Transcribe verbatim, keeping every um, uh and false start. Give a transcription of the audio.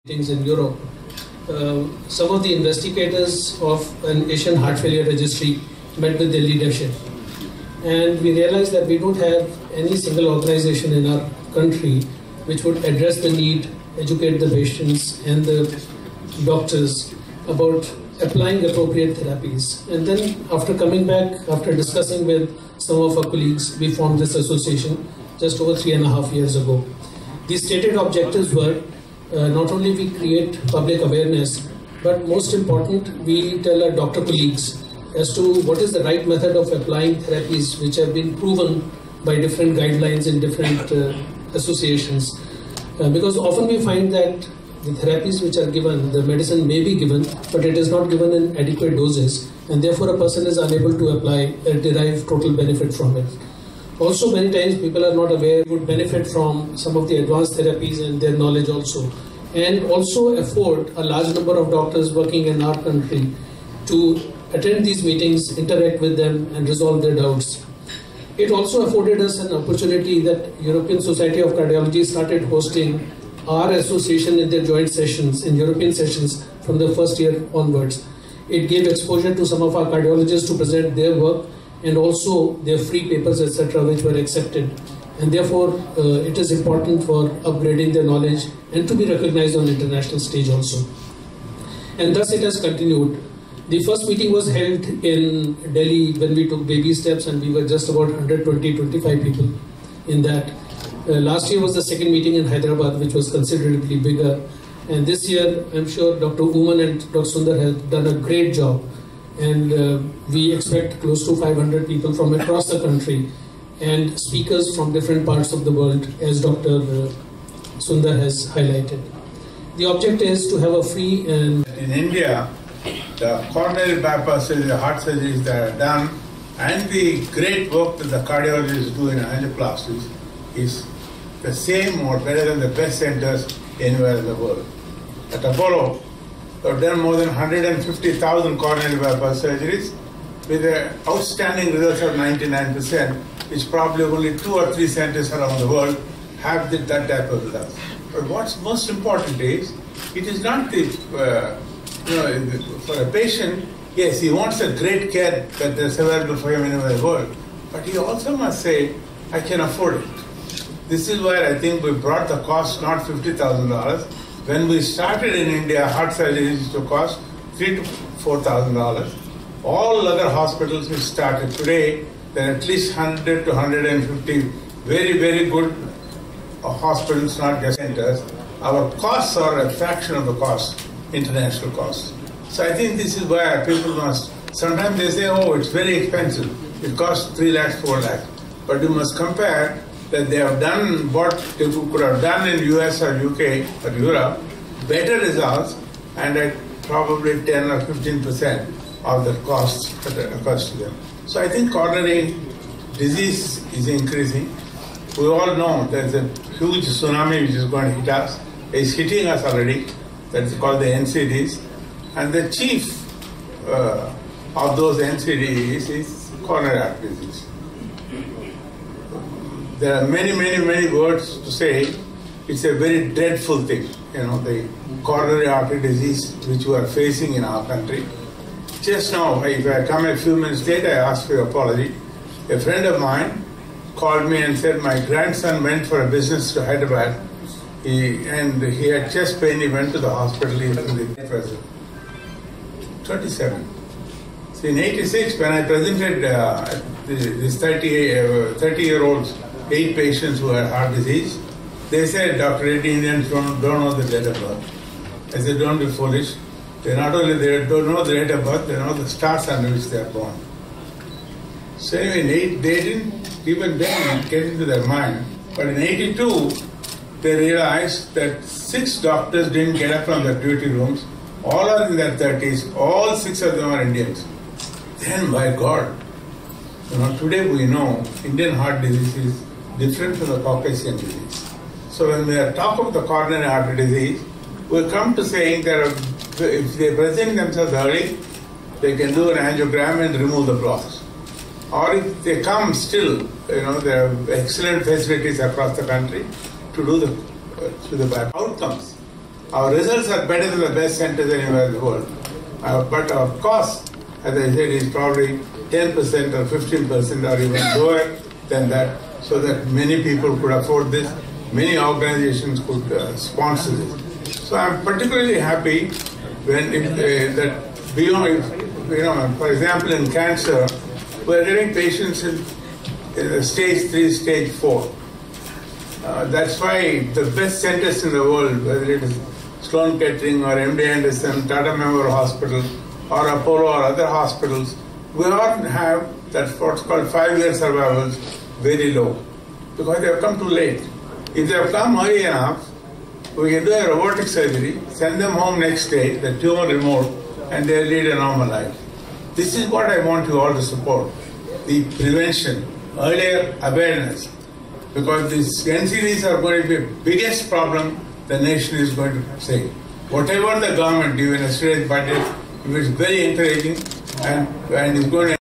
Meetings in Europe, uh, some of the investigators of an Asian heart failure registry met with their leadership, and we realized that we don't have any single organization in our country which would address the need, educate the patients and the doctors about applying appropriate therapies. And then after coming back, after discussing with some of our colleagues, we formed this association just over three and a half years ago. The stated objectives were Uh, not only we create public awareness, but most important, we tell our doctor colleagues as to what is the right method of applying therapies which have been proven by different guidelines in different uh, associations. Uh, because often we find that the therapies which are given, the medicine may be given, but it is not given in adequate doses, and therefore a person is unable to apply and derive total benefit from it. Also, many times people are not aware would benefit from some of the advanced therapies and their knowledge also, and also afford a large number of doctors working in our country to attend these meetings, interact with them and resolve their doubts. It also afforded us an opportunity that European Society of Cardiology started hosting our association in their joint sessions, in European sessions from the first year onwards. It gave exposure to some of our cardiologists to present their work and also their free papers, et cetera, which were accepted. And therefore, uh, it is important for upgrading their knowledge and to be recognized on international stage also. And thus it has continued. The first meeting was held in Delhi when we took baby steps, and we were just about one hundred twenty to twenty-five people in that. Uh, last year was the second meeting in Hyderabad, which was considerably bigger. And this year, I'm sure Doctor Oomen and Doctor Sundar have done a great job. And uh, we expect close to five hundred people from across the country and speakers from different parts of the world, as Doctor Uh, Sundar has highlighted. The object is to have a free and... In India, the coronary bypass surgery, the heart surgeries that are done, and the great work that the cardiologists do in angioplasties is the same or better than the best centers anywhere in the world. At Apollo, have done more than one hundred fifty thousand coronary bypass surgeries with an outstanding results of ninety-nine percent, which probably only two or three centers around the world have the, that type of results. But what's most important is, it is not the, uh, you know, for a patient, yes, he wants a great care that is available for him anywhere in the world, but he also must say, I can afford it. This is where I think we brought the cost not fifty thousand dollars. When we started in India, heart surgery used to cost three to four thousand dollars. All other hospitals which started today, there are at least one hundred to one hundred fifty very, very good hospitals, not just centers. Our costs are a fraction of the cost, international costs. So I think this is where people must, sometimes they say, oh, it's very expensive. It costs three lakhs, four lakhs. But you must compare that they have done what they could have done in U S or U K or Europe, better results, and at probably ten or fifteen percent of the costs that occurs to them. So I think coronary disease is increasing. We all know there's a huge tsunami which is going to hit us. It's hitting us already. That's called the N C Ds. And the chief uh, of those N C Ds is coronary artery disease. There are many, many, many words to say. It's a very dreadful thing, you know, the coronary artery disease which we are facing in our country. Just now, if I come a few minutes late, I ask for your apology. A friend of mine called me and said, my grandson went for a business to Hyderabad, he, and he had chest pain. He went to the hospital. He was the president. twenty-seven. So in eighty-six, when I presented uh, this thirty-year-olds, eight patients who had heart disease, they said, Doctor Reddy, Indians don't, don't know the date of birth. I said, don't be foolish. They not only they don't know the date of birth, they know the stars under which they are born. So anyway, they didn't even then get into their mind. But in eighty-two, they realized that six doctors didn't get up from their duty rooms. All are in their thirties. All six of them are Indians. Then, by God, you know, today we know Indian heart disease is different from the Caucasian disease. So when we are talking of the coronary artery disease, we come to saying that if they present themselves early, they can do an angiogram and remove the blocks. Or if they come still, you know, there are excellent facilities across the country to do the, uh, to the outcomes Our results are better than the best centers anywhere in the world. Uh, but our cost, as I said, is probably ten percent or fifteen percent or even lower than that, so that many people could afford this, many organizations could uh, sponsor this. So I'm particularly happy when if, uh, that beyond, if, you know, for example, in cancer, we're getting patients in, in stage three, stage four. Uh, that's why the best centers in the world, whether it is Sloan Kettering or M D Anderson, Tata Memorial Hospital, or Apollo or other hospitals, we all have that what's called five-year survivals very low because they have come too late. If they have come early enough, we can do a robotic surgery, send them home next day, the tumor removed, and they lead a normal life. This is what I want you all to support, the prevention, earlier awareness, because these N C Ds are going to be the biggest problem the nation is going to say. Whatever the government, even yesterday's budget, it was very encouraging and, and is going to